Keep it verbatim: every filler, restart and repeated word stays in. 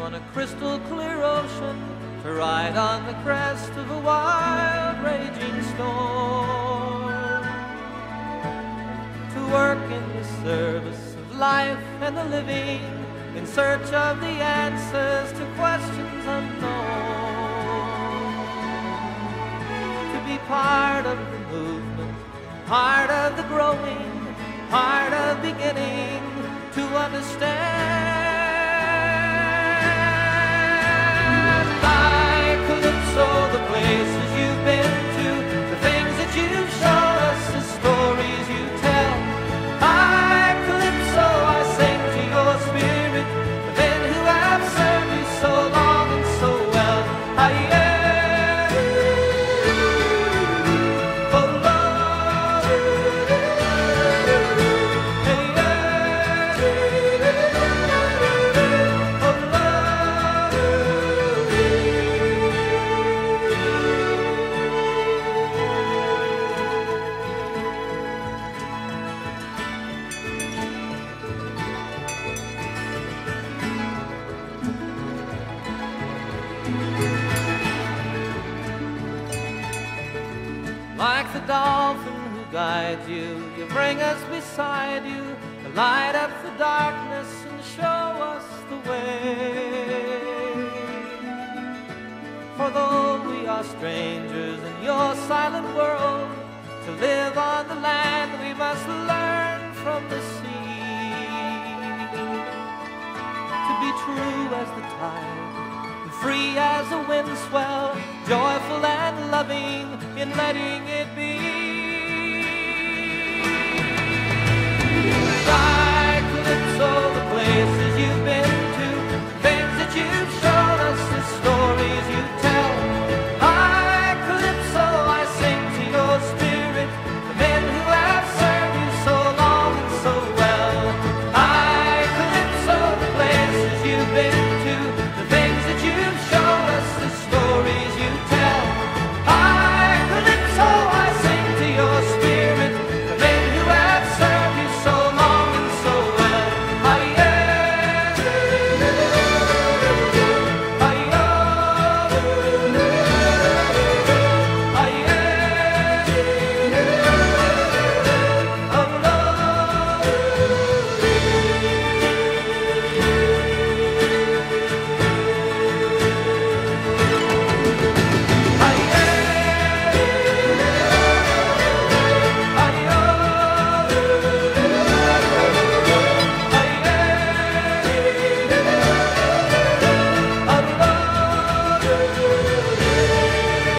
on a crystal clear ocean, to ride on the crest of a wild raging storm, to work in the service of life and the living, in search of the answers to questions unknown, to be part of the movement, part of the growing, part of beginning to understand. Like Calypso, the places you've been to, the things that you've shown us, the stories you tell. Like Calypso, I sing to your spirit, the men who have served you so long and so well. I like the dolphin who guides you, you bring us beside you, to light up the darkness and show us the way. For though we are strangers in your silent world, to live on the land we must learn from the sea, to be true as the tide, free as a wind swell, joyful and loving in letting it be.